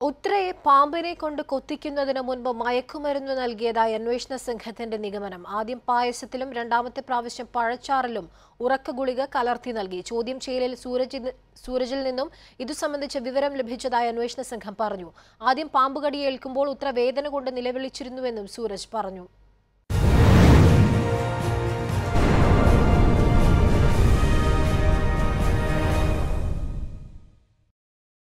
ഉത്രയെ പാമ്പിനെ കൊണ്ട് കൊത്തിക്കുന്നതിന് മുൻപ് മയക്കുമരുന്ന് നൽകിയതായി അന്വേഷണ സംഘത്തിന്റെ നിഗമനം. ആദ്യം പായസത്തിലും രണ്ടാമത്തെ പ്രാവശ്യം പഴച്ചാറിലും ഉറക്ക ഗുളിക കലർത്തി നൽകി. ചോദ്യം ചെയ്യലിൽ സൂരജിൽ നിന്നും ഇതു സംബന്ധിച്ച വിവരം ലഭിച്ചതായി അന്വേഷണ സംഘം പറഞ്ഞു. ആദ്യം പാമ്പുകടിയേൽക്കുമ്പോൾ ഉത്ര വേദന കൊണ്ട് നിലവിളിച്ചിരുന്നുവെന്നും സൂരജ് പറഞ്ഞു.